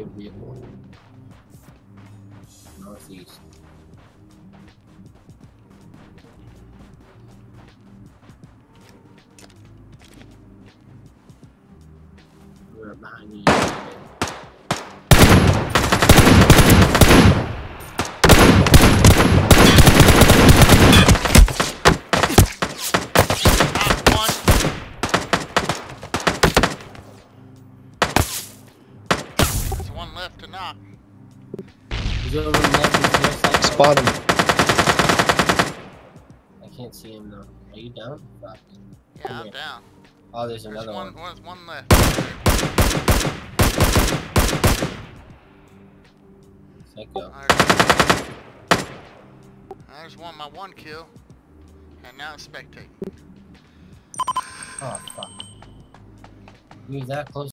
a vehicle. Northeast. We're behind you. One left to knock. He's over left. Spot him. I can't see him though. Are you down? Fuck. Yeah, I'm down. Oh, there's There's another one. There's one left. Psycho. There's my one kill. And now I'm spectating. Oh, fuck. He was that close.